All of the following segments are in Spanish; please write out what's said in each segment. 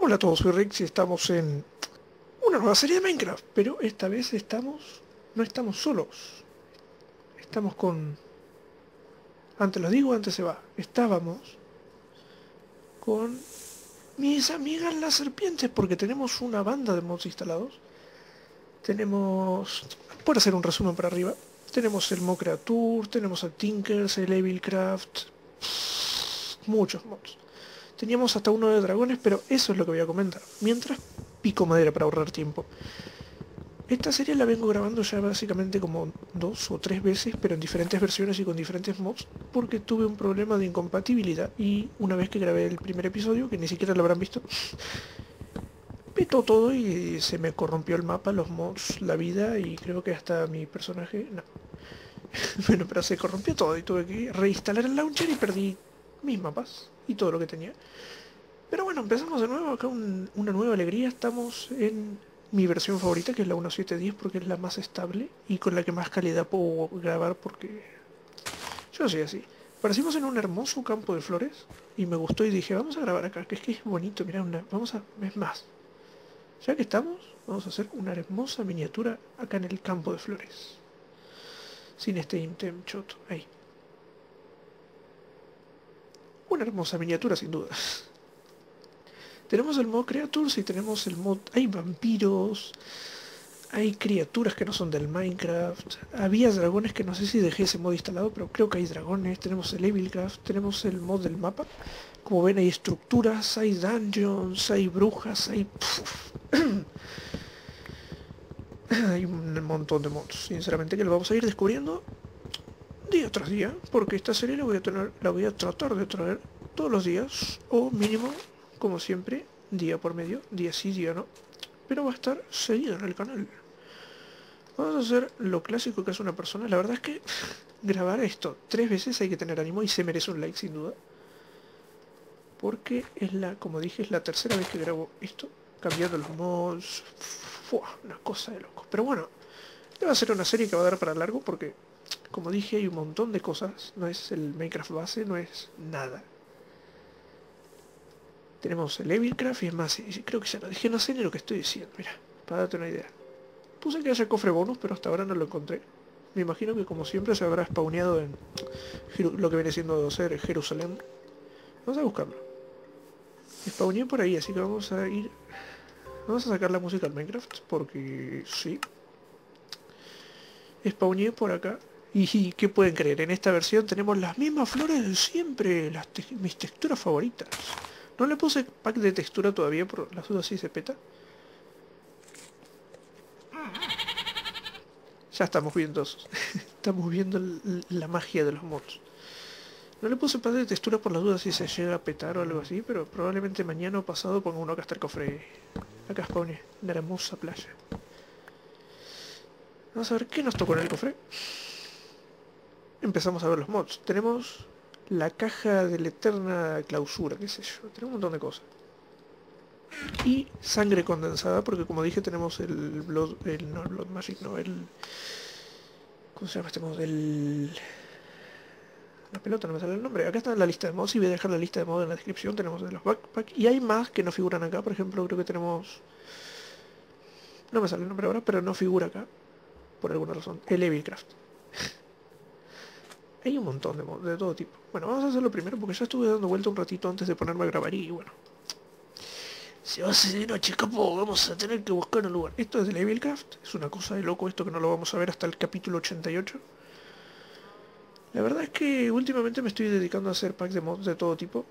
Hola a todos, soy Rick y estamos en una nueva serie de Minecraft, pero esta vez no estamos solos, estamos con, antes lo digo, antes se va, estábamos con mis amigas las serpientes, porque tenemos una banda de mods instalados, tenemos, por hacer un resumen para arriba, tenemos el Mod Creature, tenemos a Tinkers, el Evilcraft, muchos mods. Teníamos hasta uno de dragones, pero eso es lo que voy a comentar, mientras pico madera para ahorrar tiempo. Esta serie la vengo grabando ya básicamente como 2 o 3 veces, pero en diferentes versiones y con diferentes mods, porque tuve un problema de incompatibilidad y una vez que grabé el primer episodio, que ni siquiera lo habrán visto, petó todo y se me corrompió el mapa, los mods, la vida y creo que hasta mi personaje, no. Bueno, pero se corrompió todo y tuve que reinstalar el launcher y perdí mis mapas y todo lo que tenía. Pero bueno, empezamos de nuevo, acá una nueva alegría, estamos en mi versión favorita, que es la 1710, porque es la más estable y con la que más calidad puedo grabar, porque yo soy así. Parecimos en un hermoso campo de flores y me gustó y dije, vamos a grabar acá, que es bonito, mira, es más, ya que estamos, vamos a hacer una hermosa miniatura acá en el campo de flores, sin este item choto, ahí. Una hermosa miniatura sin duda. Tenemos el mod Creatures y tenemos el mod... Hay vampiros, hay criaturas que no son del Minecraft, había dragones que no sé si dejé ese mod instalado, pero creo que hay dragones, tenemos el Evilcraft, tenemos el mod del mapa. Como ven hay estructuras, hay dungeons, hay brujas, hay... hay un montón de mods, sinceramente, que lo vamos a ir descubriendo día tras día, porque esta serie la voy a tratar de traer todos los días, o mínimo, como siempre, día por medio, día sí, día no, pero va a estar seguido en el canal. Vamos a hacer lo clásico que hace una persona. La verdad es que grabar esto 3 veces hay que tener ánimo y se merece un like sin duda. Porque como dije, es la tercera vez que grabo esto. Cambiando los mods. Fua, una cosa de loco. Pero bueno, va a ser una serie que va a dar para largo porque, como dije, hay un montón de cosas. No es el Minecraft base, no es nada. Tenemos el Evilcraft y es más, creo que ya lo dije, no sé ni lo que estoy diciendo. Mira, para darte una idea. Puse que haya cofre bonus, pero hasta ahora no lo encontré. Me imagino que como siempre se habrá spawneado en lo que viene siendo ser Jerusalén. Vamos a buscarlo. Spawneé por ahí, así que vamos a ir... Vamos a sacar la música al Minecraft, porque sí. Spawneé por acá. Y ¿qué pueden creer? En esta versión tenemos las mismas flores de siempre, mis texturas favoritas. No le puse pack de textura todavía, por las dudas si se peta. Ya estamos viendo, estamos viendo la magia de los mods. No le puse pack de textura por las dudas si se llega a petar o algo así, pero probablemente mañana o pasado ponga uno acá hasta el cofre. Acá spawne, una hermosa playa. Vamos a ver qué nos tocó en el cofre. Empezamos a ver los mods. Tenemos la caja de la eterna clausura, qué sé yo. Tenemos un montón de cosas. Y sangre condensada, porque como dije tenemos el Blood... no, el Blood Magic, no, el... ¿Cómo se llama este mod? La pelota, no me sale el nombre. Acá está la lista de mods y voy a dejar la lista de mods en la descripción. Tenemos de los backpacks. Y hay más que no figuran acá. Por ejemplo, creo que tenemos... No me sale el nombre ahora, pero no figura acá. Por alguna razón. El Evilcraft. Hay un montón de mods, de todo tipo. Bueno, vamos a hacerlo primero porque ya estuve dando vuelta un ratito antes de ponerme a grabar y bueno. Se va a hacer de noche, capo, vamos a tener que buscar un lugar. Esto es del Evilcraft, es una cosa de loco esto que no lo vamos a ver hasta el capítulo 88. La verdad es que últimamente me estoy dedicando a hacer packs de mods de todo tipo.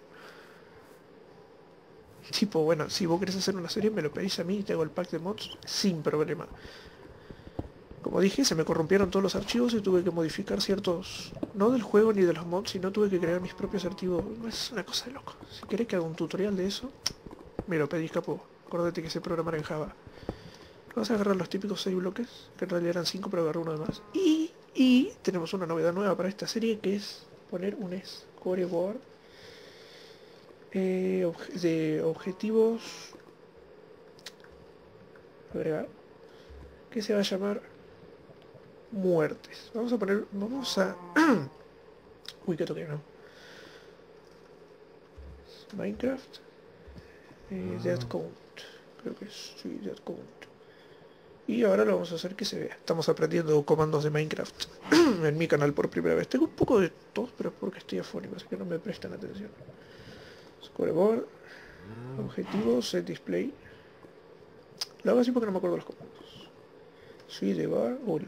Tipo, bueno, si vos querés hacer una serie me lo pedís a mí y te hago el pack de mods sin problema. Como dije, se me corrompieron todos los archivos y tuve que modificar ciertos... No del juego ni de los mods, sino tuve que crear mis propios archivos. Es una cosa de loco. Si querés que haga un tutorial de eso, me lo pedís, capo. Acordate que sé programar en Java. Vamos a agarrar los típicos 6 bloques, que en realidad eran 5, pero agarré uno de más. Y tenemos una novedad nueva para esta serie, que es poner un scoreboard de objetivos agregar, que se va a llamar muertes. Vamos a... Uy, que toqué, ¿no? Minecraft, Dead Count. Creo que es, sí, Dead Count. Y ahora lo vamos a hacer que se vea. Estamos aprendiendo comandos de Minecraft en mi canal por primera vez. Tengo un poco de tos, pero es porque estoy afónico, así que no me prestan atención. Scoreboard, objetivo, set display. Lo hago así porque no me acuerdo los comandos. Sí, de bar, hola.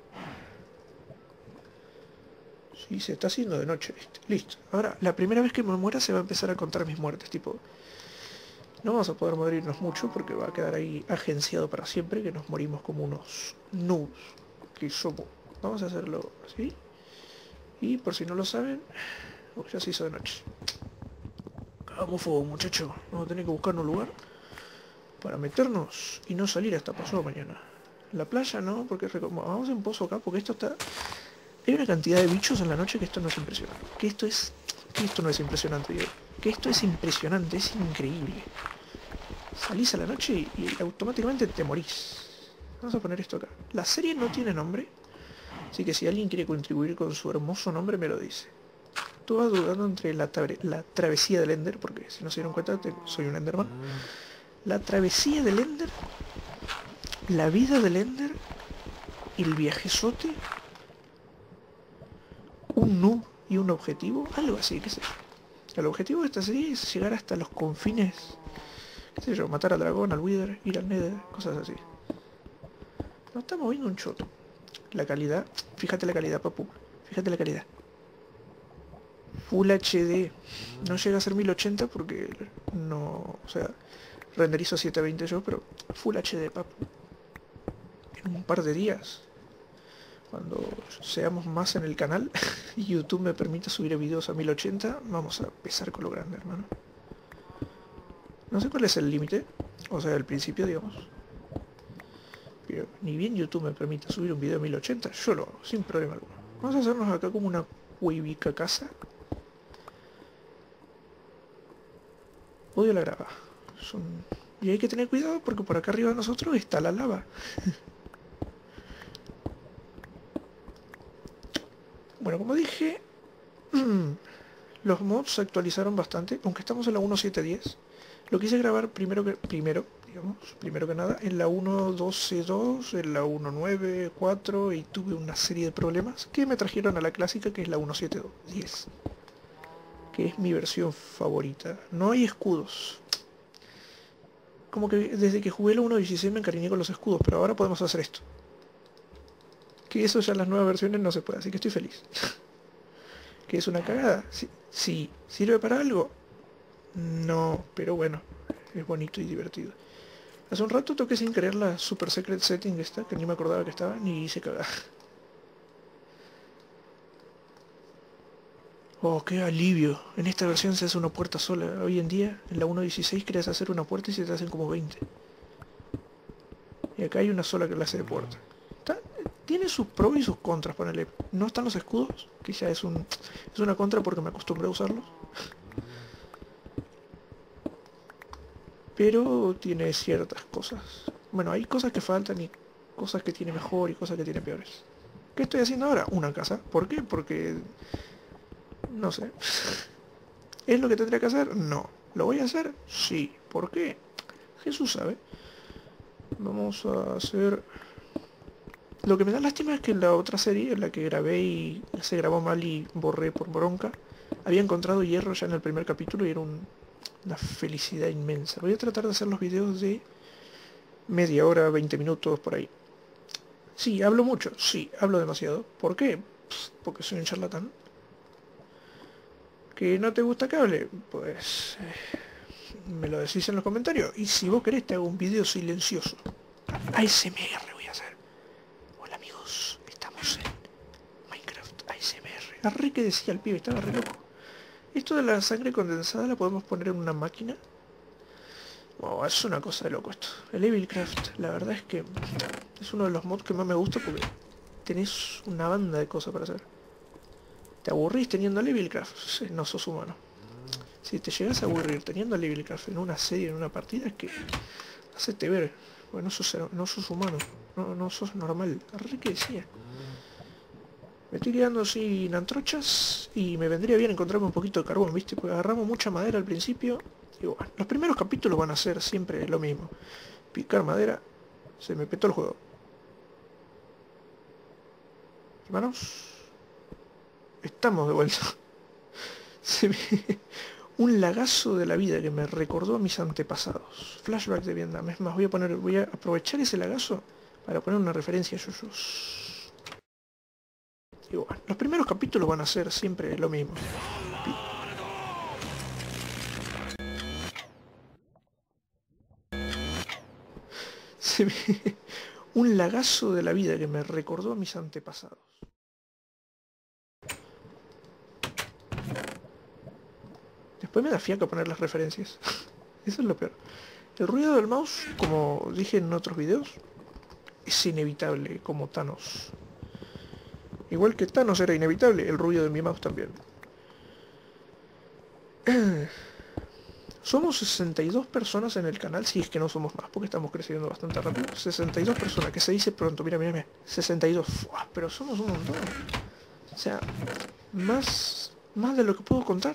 Sí, se está haciendo de noche, ¿viste? Listo. Ahora, la primera vez que me muera se va a empezar a contar mis muertes, tipo... No vamos a poder morirnos mucho porque va a quedar ahí agenciado para siempre que nos morimos como unos noobs que somos. Vamos a hacerlo así. Y por si no lo saben, ya se hizo de noche. Hagamos fuego, muchacho. Vamos a tener que buscar un lugar para meternos y no salir hasta pasado mañana. La playa no, porque vamos a un pozo acá porque esto está... Hay una cantidad de bichos en la noche que esto no es impresionante. Que esto no es impresionante, digo. Que esto es impresionante, es increíble. Salís a la noche y automáticamente te morís. Vamos a poner esto acá. La serie no tiene nombre, así que si alguien quiere contribuir con su hermoso nombre me lo dice. Tú vas dudando entre la travesía del Ender, porque si no se dieron cuenta soy un Enderman. La travesía del Ender, la vida del Ender, el viajezote, un noob y un objetivo, algo así, qué sé yo. El objetivo de esta serie es llegar hasta los confines, qué sé yo, matar al dragón, al Wither, ir al Nether, cosas así. No estamos viendo un choto. La calidad, fíjate la calidad, papu, fíjate la calidad. Full HD, no llega a ser 1080 porque no, o sea, renderizo 720 yo, pero Full HD, papu. En un par de días, cuando seamos más en el canal y YouTube me permita subir videos a 1080, vamos a empezar con lo grande, hermano. No sé cuál es el límite, o sea, el principio, digamos. Pero ni bien YouTube me permita subir un video a 1080, yo lo hago, sin problema alguno. Vamos a hacernos acá como una huevica casa. Odio la grava. Y hay que tener cuidado porque por acá arriba de nosotros está la lava. Bueno, como dije, los mods se actualizaron bastante, aunque estamos en la 1.7.10. Lo quise grabar primero que nada, en la 1.12.2, en la 1.9.4 y tuve una serie de problemas que me trajeron a la clásica que es la 1.7.10, que es mi versión favorita. No hay escudos. Como que desde que jugué la 1.16 me encariñé con los escudos, pero ahora podemos hacer esto. Que eso ya en las nuevas versiones no se puede, así que estoy feliz. ¿Que es una cagada? Sí. ¿Sirve para algo? No, pero bueno, es bonito y divertido. Hace un rato toqué sin querer la Super Secret Setting esta, que ni me acordaba que estaba, ni hice cagada. Oh, qué alivio. En esta versión se hace una puerta sola. Hoy en día, en la 1.16 querías hacer una puerta y se te hacen como 20. Y acá hay una sola clase de puerta. Tiene sus pros y sus contras, ponele. No están los escudos, que ya es una contra porque me acostumbré a usarlos. Pero tiene ciertas cosas. Bueno, hay cosas que faltan y cosas que tiene mejor y cosas que tiene peores. ¿Qué estoy haciendo ahora? Una casa. ¿Por qué? Porque... no sé. ¿Es lo que tendría que hacer? No. ¿Lo voy a hacer? Sí. ¿Por qué? Jesús sabe. Vamos a hacer... Lo que me da lástima es que en la otra serie, en la que grabé y se grabó mal y borré por bronca, había encontrado hierro ya en el primer capítulo y era una felicidad inmensa. Voy a tratar de hacer los videos de media hora, 20 minutos, por ahí. Sí, hablo mucho, sí, hablo demasiado. ¿Por qué? Porque soy un charlatán. ¿Que no te gusta que hable? Pues... me lo decís en los comentarios. Y si vos querés te hago un video silencioso. ASMR voy a hacer. Hola amigos, estamos en Minecraft ASMR. Arre que decía el pibe, estaba re loco. Esto de la sangre condensada la podemos poner en una máquina. Wow, es una cosa de loco esto. El Evilcraft, la verdad es que es uno de los mods que más me gusta porque tenés una banda de cosas para hacer. ¿Te aburrís teniendo el Evilcraft? No sos humano. Si te llegas a aburrir teniendo el Evilcraft en una serie, en una partida, es que... hacete ver. Porque no sos humano. No sos normal. Arre que decía. Me estoy quedando sin antorchas y me vendría bien encontrarme un poquito de carbón, ¿viste? Porque agarramos mucha madera al principio Y bueno, los primeros capítulos van a ser siempre lo mismo. Picar madera. Se me petó el juego. Hermanos, estamos de vuelta. Se me... Un lagazo de la vida que me recordó a mis antepasados. Flashback de Vietnam. Es más, voy a aprovechar ese lagazo para poner una referencia a Yoyos. Y bueno, los primeros capítulos van a ser siempre lo mismo. Se me... Un lagazo de la vida que me recordó a mis antepasados. Después me da fiaca poner las referencias. Eso es lo peor. El ruido del mouse, como dije en otros videos, es inevitable, como Thanos. Igual que Thanos era inevitable, el ruido de mi mouse también. Somos 62 personas en el canal, si es que no somos más, porque estamos creciendo bastante rápido. 62 personas, que se dice pronto, mira, mira, mira. 62, ¡fua! Pero somos un montón. O sea, más de lo que puedo contar.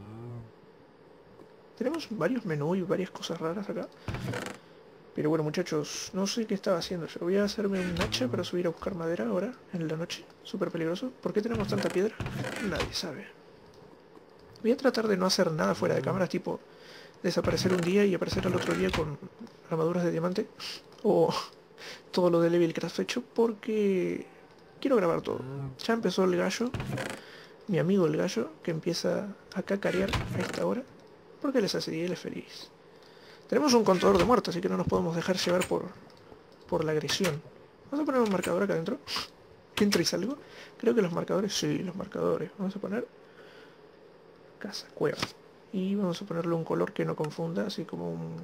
Tenemos varios menús y varias cosas raras acá. Pero bueno, muchachos, no sé qué estaba haciendo yo. Voy a hacerme un hacha para subir a buscar madera ahora, en la noche. Súper peligroso. ¿Por qué tenemos tanta piedra? Nadie sabe. Voy a tratar de no hacer nada fuera de cámara, tipo desaparecer un día y aparecer al otro día con armaduras de diamante. O todo lo de Level Craft hecho, porque quiero grabar todo. Ya empezó el gallo, mi amigo el gallo, que empieza a cacarear a esta hora. Porque les hace y él es feliz. Tenemos un contador de muertos, así que no nos podemos dejar llevar por la agresión. Vamos a poner un marcador acá adentro. Entro y salgo. Creo que los marcadores, sí, los marcadores. Vamos a poner casa, cueva. Y vamos a ponerle un color que no confunda, así como un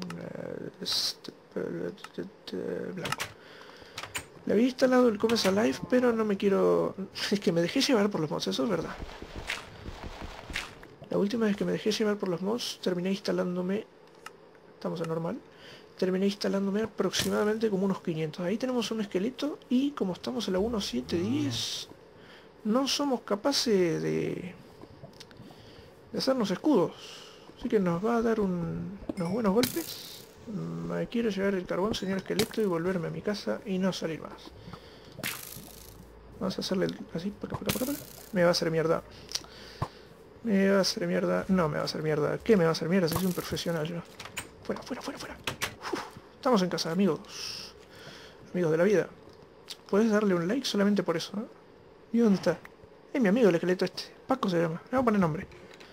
blanco. Le había instalado el Comes Alive, pero no me quiero... Es que me dejé llevar por los mods, eso es verdad. La última vez que me dejé llevar por los mods, terminé instalándome... Estamos en normal. Terminé instalándome aproximadamente como unos 500. Ahí tenemos un esqueleto y como estamos en la 1.7.10, no somos capaces de hacernos escudos. Así que nos va a dar unos buenos golpes. Me quiero llevar el carbón, señor esqueleto, y volverme a mi casa y no salir más. Vamos a hacerle así, por acá. Me va a hacer mierda. Me va a hacer mierda. No me va a hacer mierda. ¿Qué me va a hacer mierda? Soy un profesional yo. Fuera. Uf, estamos en casa, amigos. Amigos de la vida. Puedes darle un like solamente por eso, ¿eh? ¿Y dónde está? Es mi amigo el esqueleto este. Paco se llama. Le voy a poner nombre.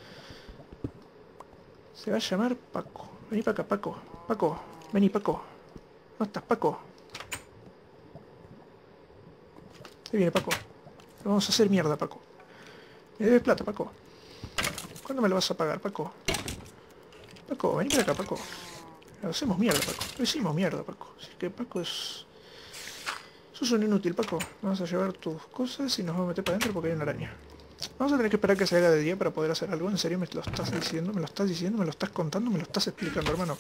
Se va a llamar Paco. Vení para acá, Paco. Paco. Vení, Paco. ¿No estás, Paco? Ahí viene Paco. Lo vamos a hacer mierda, Paco. Me debes plata, Paco. ¿Cuándo me lo vas a pagar, Paco? Paco, vení para acá, Paco. Lo hacemos mierda, Paco. Lo hicimos mierda, Paco. Así que Paco es... Sos un inútil, Paco. Vamos a llevar tus cosas y nos vamos a meter para adentro porque hay una araña. Vamos a tener que esperar que se haga de día para poder hacer algo. ¿En serio me lo estás diciendo? ¿Me lo estás diciendo? ¿Me lo estás contando? ¿Me lo estás explicando, hermano?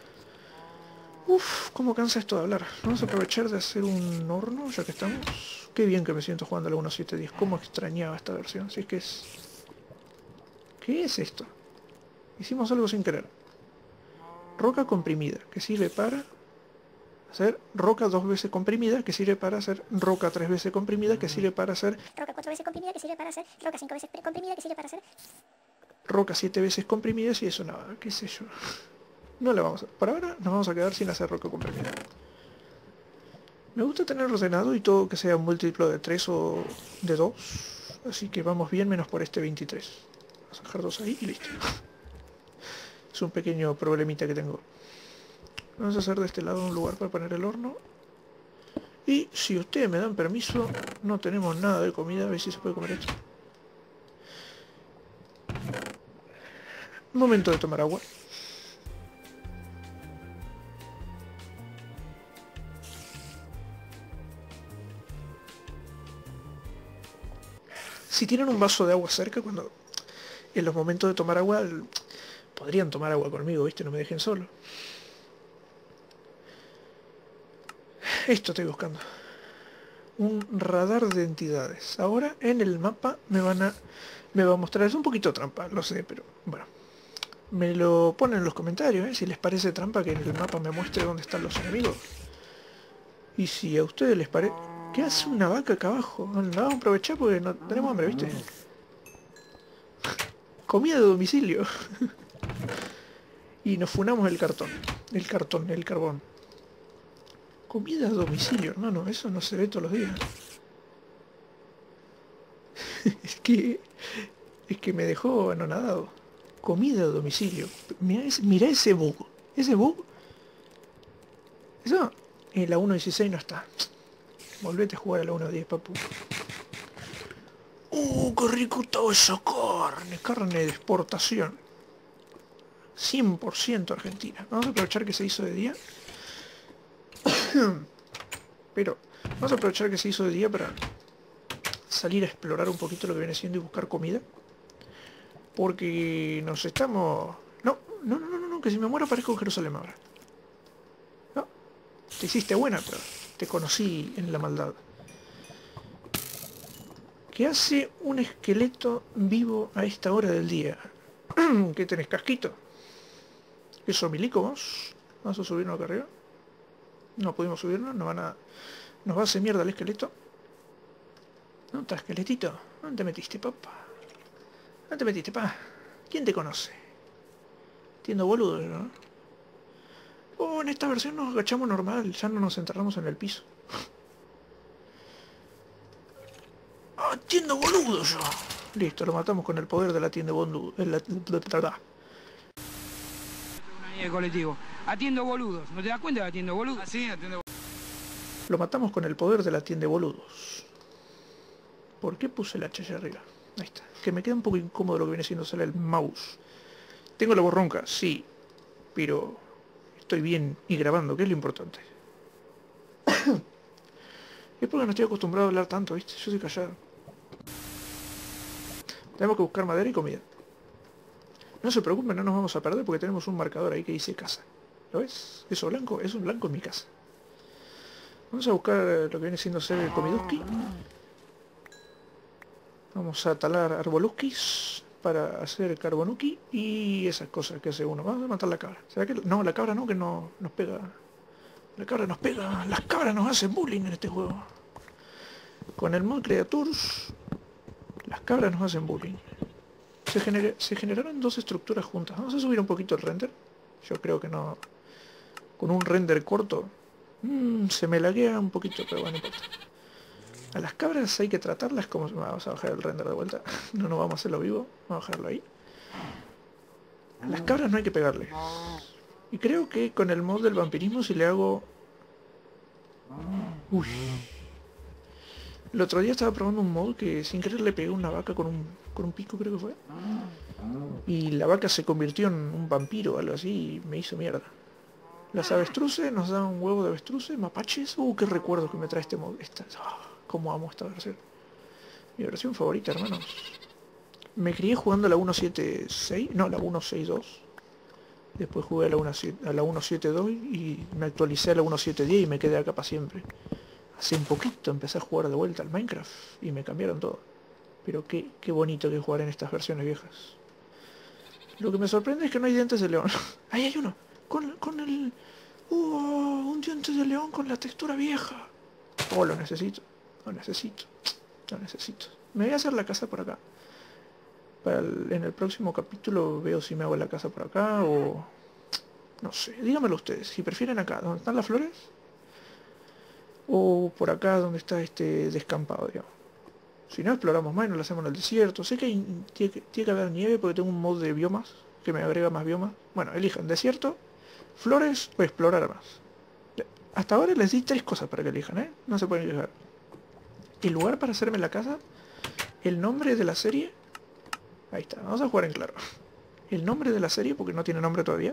Uf, cómo cansa esto de hablar. Vamos a aprovechar de hacer un horno, ya que estamos. Qué bien que me siento jugando a la 1.7.10. Cómo extrañaba esta versión. Si es que es... ¿Qué es esto? Hicimos algo sin querer. Roca comprimida, que sirve para hacer roca 2 veces comprimida, que sirve para hacer roca 3 veces comprimida, que sirve para hacer roca 4 veces comprimida, que sirve para hacer roca 5 veces comprimida, que sirve para hacer roca 7 veces comprimidas y eso nada, qué sé yo. No la vamos a... Por ahora nos vamos a quedar sin hacer roca comprimida. Me gusta tener ordenado y todo que sea un múltiplo de 3 o de 2, así que vamos bien menos por este 23. Vamos a dejar 2 ahí y listo. Es un pequeño problemita que tengo. Vamos a hacer de este lado un lugar para poner el horno. Y si ustedes me dan permiso, no tenemos nada de comida. A ver si se puede comer esto. Momento de tomar agua. Si tienen un vaso de agua cerca, cuando en los momentos de tomar agua, podrían tomar agua conmigo, ¿viste? No me dejen solo. Esto estoy buscando. Un radar de entidades. Ahora en el mapa me va a mostrar, es un poquito trampa, lo sé, pero bueno. Me lo ponen en los comentarios, si les parece trampa que en el mapa me muestre dónde están los enemigos. Y si a ustedes les parece... ¿Qué hace una vaca acá abajo? No, la vamos a aprovechar porque no tenemos hambre, ¿viste? Comida de domicilio. Y nos funamos el cartón. El carbón. Comida a domicilio, hermano, eso no se ve todos los días. Es que me dejó anonadado. Comida a domicilio. Mirá ese bug. Ese bug. Eso en la 1.16 no está. Volvete a jugar a la 1.10, papu. ¡Qué rico todo esa carne! Carne de exportación. 100% argentina. Vamos a aprovechar que se hizo de día. Pero vamos a aprovechar que se hizo de día para salir a explorar un poquito lo que viene siendo y buscar comida. Porque nos estamos... No, que si me muero aparezco en Jerusalén ahora. No, te hiciste buena, pero te conocí en la maldad. ¿Qué hace un esqueleto vivo a esta hora del día? ¿Qué tenés, casquito? ¿Qué sos, milico vos? ¿Vamos a subirnos acá arriba? No pudimos subirnos, nos va a hacer mierda el esqueleto. ¿No está, esqueletito? ¿Dónde te metiste, papá? ¿Dónde te metiste, pa? ¿Quién te conoce? Entiendo, boludo, ¿no? En esta versión nos agachamos normal, ya no nos enterramos en el piso. Entiendo, boludo, yo. Listo, lo matamos con el poder de la tienda boludo. El colectivo. Atiendo boludos. ¿No te das cuenta que atiendo boludos? Sí, atiendo boludos. Lo matamos con el poder de la tienda boludos. ¿Por qué puse el H allá arriba? Ahí está. Que me queda un poco incómodo lo que viene siendo sale el mouse. Tengo la voz ronca, sí. Pero estoy bien y grabando, que es lo importante. Es porque no estoy acostumbrado a hablar tanto, ¿viste? Yo soy callado. Tenemos que buscar madera y comida. No se preocupen, no nos vamos a perder porque tenemos un marcador ahí que dice casa. ¿Lo ves? Eso blanco, es un blanco en mi casa. Vamos a buscar lo que viene siendo ser el comiduski. Vamos a talar arboluskis para hacer carbonuki y esas cosas que hace uno. Vamos a matar la cabra. ¿Será que no, la cabra no, que no nos pega? La cabra nos pega. Las cabras nos hacen bullying en este juego. Con el mod Creatures, las cabras nos hacen bullying. Se generaron dos estructuras juntas. Vamos a subir un poquito el render. Yo creo que no... Con un render corto... se me laguea un poquito, pero bueno, no importa. A las cabras hay que tratarlas como... Vamos a bajar el render de vuelta. No vamos a hacerlo vivo. Vamos a bajarlo ahí. A las cabras no hay que pegarles. Y creo que con el mod del vampirismo si le hago... Uy. El otro día estaba probando un mod que sin querer le pegué una vaca con un pico, creo que fue. Y la vaca se convirtió en un vampiro o algo así y me hizo mierda. Las avestruces nos dan un huevo de avestruces, mapaches. Qué recuerdo que me trae este mod. Cómo amo esta versión. Mi versión favorita, hermanos. Me crié jugando a la 1.7.6, no, la 1.6.2. Después jugué a la 1.7.2 y me actualicé a la 1.7.10 y me quedé acá para siempre. Hace un poquito empecé a jugar de vuelta al Minecraft y me cambiaron todo. Pero qué bonito que es jugar en estas versiones viejas. Lo que me sorprende es que no hay dientes de león. Ahí hay uno. Con el... un diente de león con la textura vieja. Lo necesito. Lo necesito. Me voy a hacer la casa por acá. En el próximo capítulo veo si me hago la casa por acá o... No sé, dígamelo ustedes. Si prefieren acá, donde están las flores. O por acá donde está este descampado, digamos. Si no, exploramos más y nos lo hacemos en el desierto. Sé que tiene que haber nieve porque tengo un mod de biomas que me agrega más biomas. Bueno, elijan desierto, flores o explorar más. Hasta ahora les di 3 cosas para que elijan, ¿eh? No se pueden quejar. El lugar para hacerme la casa, el nombre de la serie. Ahí está, vamos a jugar en claro. El nombre de la serie, porque no tiene nombre todavía.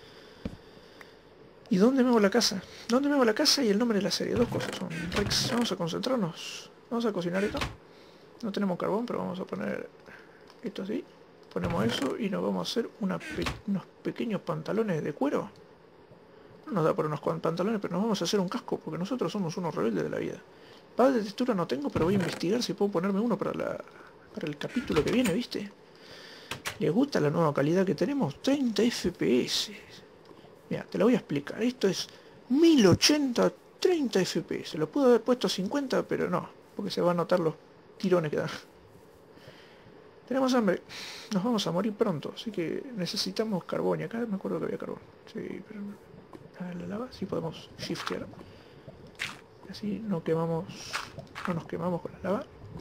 ¿Y dónde me hago la casa? ¿Dónde me hago la casa y el nombre de la serie? 2 cosas son. Rex, vamos a concentrarnos. Vamos a cocinar esto. No tenemos carbón, pero vamos a poner esto así. Ponemos eso y nos vamos a hacer unos pequeños pantalones de cuero. No nos da por unos pantalones, pero nos vamos a hacer un casco, porque nosotros somos unos rebeldes de la vida. Pad de textura no tengo, pero voy a investigar si puedo ponerme uno para el capítulo que viene, ¿viste? ¿Les gusta la nueva calidad que tenemos? 30 FPS. Mira, te lo voy a explicar. Esto es 1080 30 FPS. Lo pude haber puesto a 50, pero no, porque se van a notar los tirones que dan. Tenemos hambre. Nos vamos a morir pronto, así que necesitamos carbón. Y acá me acuerdo que había carbón. Sí, pero... la lava, sí podemos shiftear. Así no quemamos... No nos quemamos con la lava.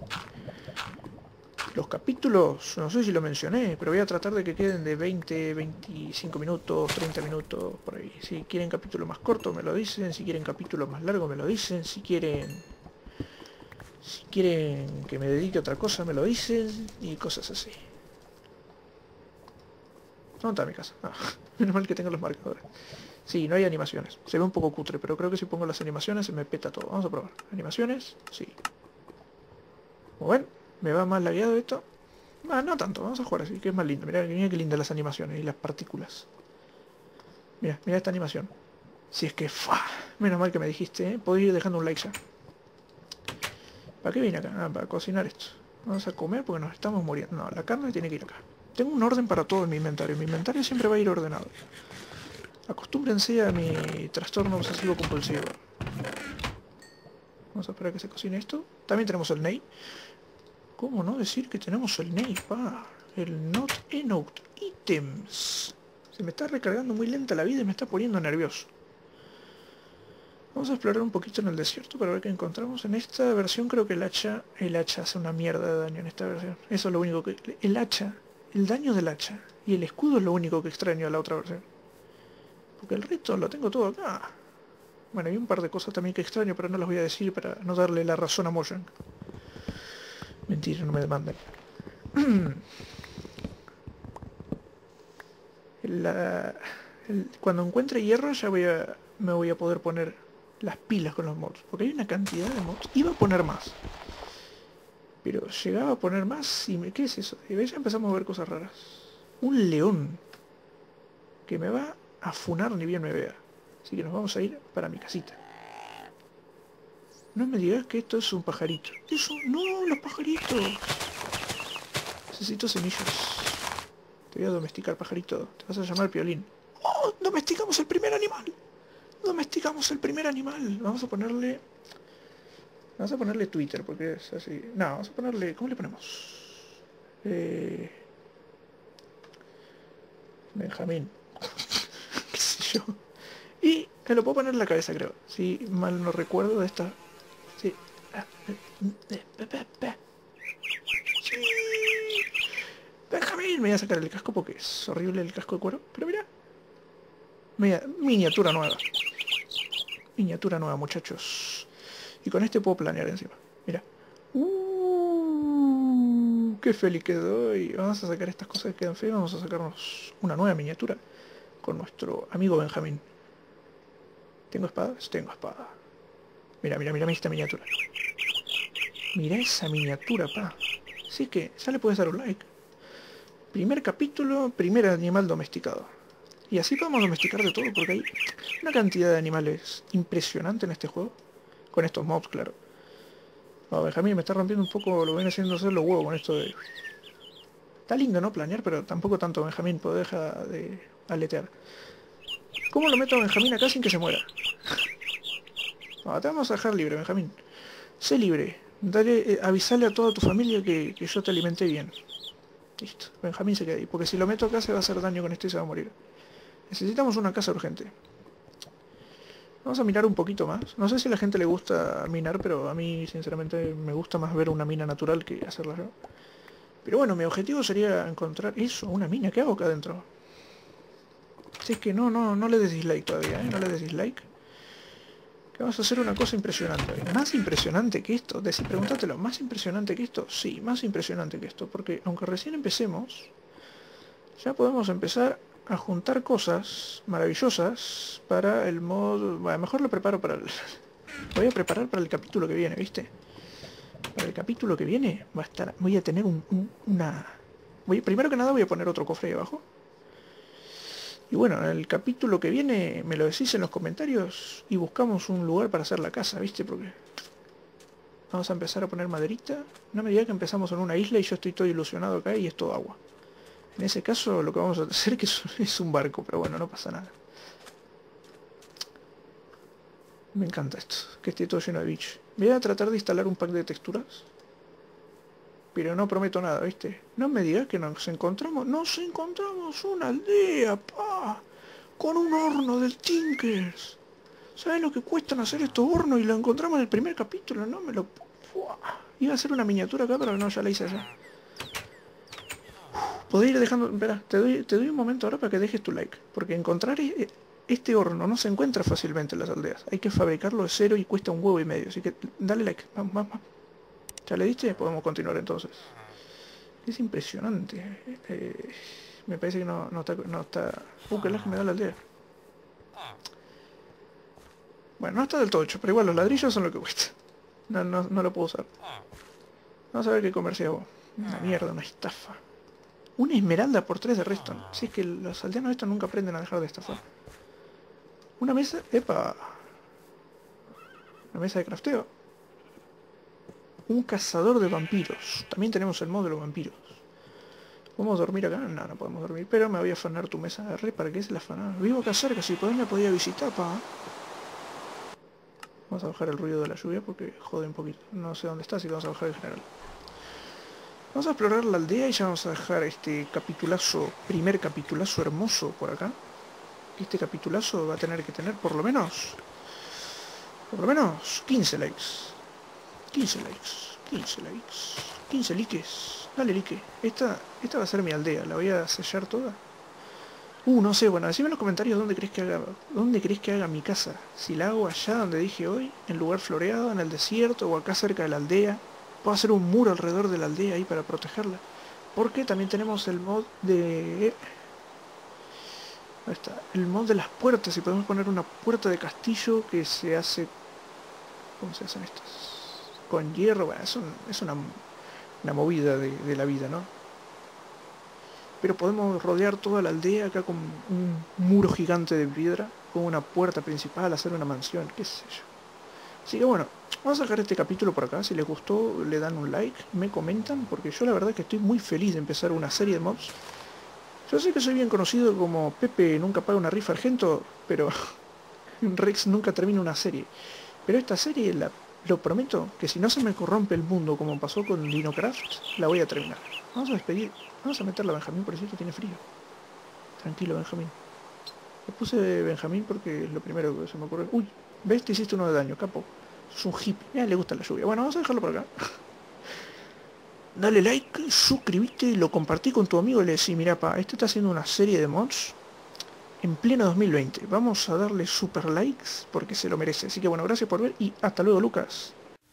Los capítulos, no sé si lo mencioné, pero voy a tratar de que queden de 20, 25 minutos, 30 minutos, por ahí. Si quieren capítulo más corto me lo dicen, si quieren capítulo más largo me lo dicen, si quieren que me dedique a otra cosa me lo dicen, y cosas así. ¿Dónde está mi casa? Ah, menos mal que tengo los marcadores. Sí, no hay animaciones. Se ve un poco cutre, pero creo que si pongo las animaciones se me peta todo. Vamos a probar. ¿Animaciones? Sí. Muy bien. ¿Me va más lagueado esto? Ah, no tanto, vamos a jugar así, que es más lindo. Mirá qué lindas las animaciones y las partículas. Mira, mira esta animación. Si es que... ¡fua! Menos mal que me dijiste, ¿eh? Podés ir dejando un like ya. ¿Para qué vine acá? Ah, para cocinar esto. Vamos a comer porque nos estamos muriendo. No, la carne tiene que ir acá. Tengo un orden para todo en mi inventario. Mi inventario siempre va a ir ordenado. Acostúmbrense a mi trastorno obsesivo compulsivo. Vamos a esperar a que se cocine esto. También tenemos el Ney. ¿Cómo no decir que tenemos el Ney? El Not Enough Items. Se me está recargando muy lenta la vida y me está poniendo nervioso. Vamos a explorar un poquito en el desierto para ver qué encontramos. En esta versión creo que el hacha hace una mierda de daño en esta versión. Eso es lo único que... el daño del hacha y el escudo es lo único que extraño a la otra versión. Porque el resto lo tengo todo acá. Bueno, hay un par de cosas también que extraño, pero no las voy a decir para no darle la razón a Mojang. Mentira, no me demanden. Cuando encuentre hierro ya me voy a poder poner las pilas con los mods. Porque hay una cantidad de mods. Iba a poner más. Pero llegaba a poner más y ¿qué es eso? Y ya empezamos a ver cosas raras. Un león. Que me va a funar ni bien me vea. Así que nos vamos a ir para mi casita. No me digas que esto es un pajarito. Eso, no, los pajaritos. Necesito semillas. Te voy a domesticar, pajarito. Te vas a llamar Piolín. ¡Oh! ¡Domesticamos el primer animal! ¡Domesticamos el primer animal! Vamos a ponerle Twitter, porque es así. No, vamos a ponerle... ¿Cómo le ponemos? Benjamín. ¿Qué sé yo? Y me lo puedo poner en la cabeza, creo. Si mal no recuerdo de esta... Sí. Sí. Benjamín, me voy a sacar el casco porque es horrible el casco de cuero. Pero mira. Miniatura nueva. Miniatura nueva, muchachos. Y con este puedo planear encima. Mira. Qué feliz quedó. Y vamos a sacar estas cosas que quedan feas. Vamos a sacarnos una nueva miniatura con nuestro amigo Benjamín. ¿Tengo espadas? Tengo espada. Mira, mira, mira esta miniatura. Mira esa miniatura, pa. Así que ya le puedes dar un like. Primer capítulo, primer animal domesticado. Y así podemos domesticar de todo, porque hay una cantidad de animales impresionante en este juego. Con estos mobs, claro. Oh, Benjamín me está rompiendo un poco lo que viene haciendo hacer los huevos con esto de... Está lindo, ¿no? Planear, pero tampoco tanto, Benjamín, pues deja de aletear. ¿Cómo lo meto a Benjamín acá sin que se muera? No, te vamos a dejar libre, Benjamín. Sé libre. Dale, avisale a toda tu familia que yo te alimenté bien. Listo. Benjamín se queda ahí. Porque si lo meto acá se va a hacer daño con esto y se va a morir. Necesitamos una casa urgente. Vamos a minar un poquito más. No sé si a la gente le gusta minar, pero a mí sinceramente me gusta más ver una mina natural que hacerla yo. Pero bueno, mi objetivo sería encontrar eso, una mina. ¿Qué hago acá adentro? Si es que no le des dislike todavía, ¿eh? No le des dislike. Que vamos a hacer una cosa impresionante hoy. ¿Más impresionante que esto? Pregúntatelo, ¿más impresionante que esto? Sí, más impresionante que esto. Porque aunque recién empecemos, ya podemos empezar a juntar cosas maravillosas para el mod... Bueno, mejor lo preparo para el... Voy a preparar para el capítulo que viene, ¿viste? Para el capítulo que viene voy a tener una... Primero que nada voy a poner otro cofre ahí abajo. Y bueno, en el capítulo que viene me lo decís en los comentarios y buscamos un lugar para hacer la casa, ¿viste? Porque vamos a empezar a poner maderita. No me digas que empezamos en una isla y yo estoy todo ilusionado acá y es todo agua. En ese caso lo que vamos a hacer que es un barco, pero bueno, no pasa nada. Me encanta esto, que esté todo lleno de bichos. Voy a tratar de instalar un pack de texturas. Pero no prometo nada, ¿viste? No me digas que nos encontramos... ¡Nos encontramos una aldea, pa! Con un horno del Tinkers. ¿Sabes lo que cuestan hacer estos hornos? Y lo encontramos en el primer capítulo, no me lo... ¡Fua! Iba a hacer una miniatura acá, pero no, ya la hice allá. Podés ir dejando... Espera, te doy un momento ahora para que dejes tu like. Porque encontrar este horno no se encuentra fácilmente en las aldeas. Hay que fabricarlo de cero y cuesta un huevo y medio. Así que dale like. Vamos, vamos, vamos. ¿Ya le diste? Podemos continuar entonces. Es impresionante. Me parece que no está... que lag me da la aldea. Bueno, no está del todo hecho, pero igual los ladrillos son lo que cuesta. No lo puedo usar. Vamos a ver qué comerciamos. Una mierda, una estafa. Una esmeralda por 3 de redstone. Si es que los aldeanos estos nunca aprenden a dejar de estafar. Una mesa... ¡Epa! Una mesa de crafteo. Un cazador de vampiros. También tenemos el mod de los vampiros. ¿Podemos dormir acá? No, no podemos dormir. Pero me voy a afanar tu mesa de red. ¿Para qué se la afanar? Vivo acá cerca. Si podés me podía visitar, pa. Vamos a bajar el ruido de la lluvia porque jode un poquito. No sé dónde está, así que vamos a bajar en general. Vamos a explorar la aldea y ya vamos a dejar este capitulazo, primer capitulazo hermoso por acá. Este capitulazo va a tener que tener por lo menos 15 likes. 15 likes, 15 likes, 15 likes. Dale like. Esta va a ser mi aldea, la voy a sellar toda. No sé, bueno, decime en los comentarios dónde crees que haga mi casa. Si la hago allá donde dije hoy, en lugar floreado, en el desierto o acá cerca de la aldea. Puedo hacer un muro alrededor de la aldea ahí para protegerla. Porque también tenemos el mod de... Ahí está, el mod de las puertas. Y podemos poner una puerta de castillo que se hace... ¿Cómo se hacen estas? Con hierro, bueno, es una movida de la vida, ¿no? Pero podemos rodear toda la aldea acá con un muro gigante de piedra, con una puerta principal, hacer una mansión, qué sé yo. Así que bueno, vamos a dejar este capítulo por acá. Si les gustó, le dan un like, me comentan, porque yo la verdad que estoy muy feliz de empezar una serie de mods. Yo sé que soy bien conocido como Pepe nunca paga una rifa argento, pero Rex nunca termina una serie. Pero esta serie, lo prometo, que si no se me corrompe el mundo como pasó con Dinocraft, la voy a terminar. Vamos a despedir, vamos a meterla a Benjamín, por cierto tiene frío. Tranquilo, Benjamín. Le puse Benjamín porque es lo primero que se me ocurre. Uy, ¿ves? Te hiciste uno de daño, capo. Es un hippie. Le gusta la lluvia. Bueno, vamos a dejarlo por acá. Dale like, suscribite, lo compartí con tu amigo y le decís, mirá pa, este está haciendo una serie de mods en pleno 2020. Vamos a darle super likes porque se lo merece. Así que bueno, gracias por ver y hasta luego, Lucas.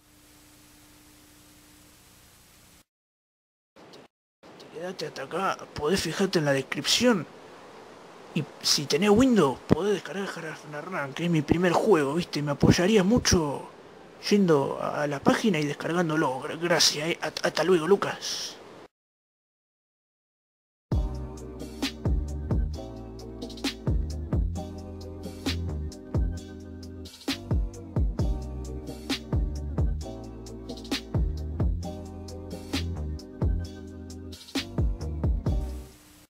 Quédate hasta acá, podés fijarte en la descripción. Y si tenés Windows, podés descargar Harafnarran, que es mi primer juego, ¿viste? Me apoyaría mucho yendo a la página y descargándolo. Gracias, hasta luego, Lucas.